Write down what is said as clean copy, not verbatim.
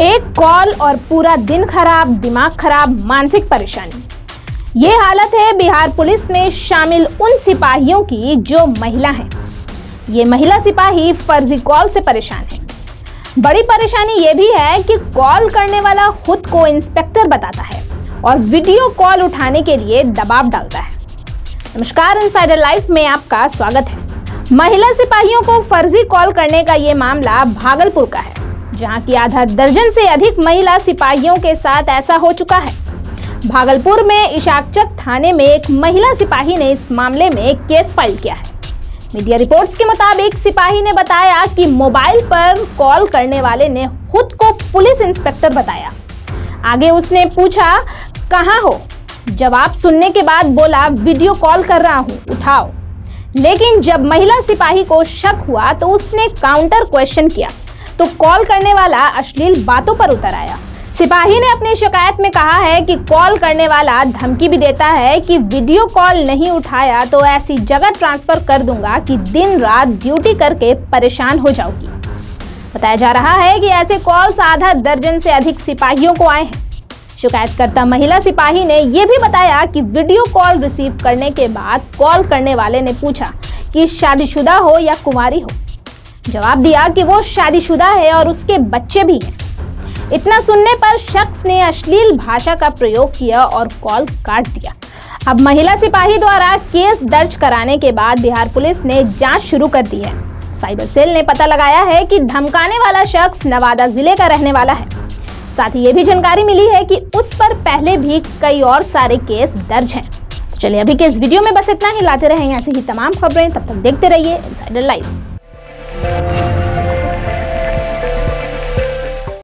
एक कॉल और पूरा दिन खराब, दिमाग खराब, मानसिक परेशानी। ये हालत है बिहार पुलिस में शामिल उन सिपाहियों की जो महिला हैं। ये महिला सिपाही फर्जी कॉल से परेशान है। बड़ी परेशानी ये भी है कि कॉल करने वाला खुद को इंस्पेक्टर बताता है और वीडियो कॉल उठाने के लिए दबाव डालता है। नमस्कार, इनसाइडर लाइफ में आपका स्वागत है। महिला सिपाहियों को फर्जी कॉल करने का ये मामला भागलपुर का है, जहां की आधा दर्जन से अधिक महिला सिपाहियों के साथ ऐसा हो चुका है। भागलपुर में इशाकचक थाने में एक महिला सिपाही ने इस मामले में केस फाइल किया है। मीडिया रिपोर्ट्स के मुताबिक सिपाही ने बताया कि मोबाइल पर कॉल करने वाले ने खुद को पुलिस इंस्पेक्टर बताया। आगे उसने पूछा, कहाँ हो? जवाब सुनने के बाद बोला, वीडियो कॉल कर रहा हूँ, उठाओ। लेकिन जब महिला सिपाही को शक हुआ तो उसने काउंटर क्वेश्चन किया तो कॉल करने वाला अश्लील बातों पर उतर आया। सिपाही ने अपनी शिकायत में कहा है कि कॉल करने वाला धमकी भी देता है कि वीडियो कॉल नहीं उठाया तो ऐसी जगह ट्रांसफर कर दूंगा कि दिन रात ड्यूटी करके परेशान हो जाओगी। बताया जा रहा है कि ऐसे कॉल्स आधा दर्जन से अधिक सिपाहियों को आए हैं। शिकायतकर्ता महिला सिपाही ने यह भी बताया कि वीडियो कॉल रिसीव करने के बाद कॉल करने वाले ने पूछा कि शादीशुदा हो या कुंवारी हो। जवाब दिया कि वो शादीशुदा है और उसके बच्चे भी हैं। इतना सुनने पर शख्स ने अश्लील भाषा का प्रयोग किया और कॉल काट दिया। अब महिला सिपाही द्वारा केस दर्ज कराने के बाद बिहार पुलिस ने जांच शुरू कर दी है। साइबर सेल ने पता लगाया है कि धमकाने वाला शख्स नवादा जिले का रहने वाला है। साथ ही ये भी जानकारी मिली है कि उस पर पहले भी कई और सारे केस दर्ज हैं। तो चलिए अभी के इस वीडियो में बस इतना ही। लाते रहेंगे ऐसे ही तमाम खबरें, तब तक देखते रहिए इनसाइडर लाइव।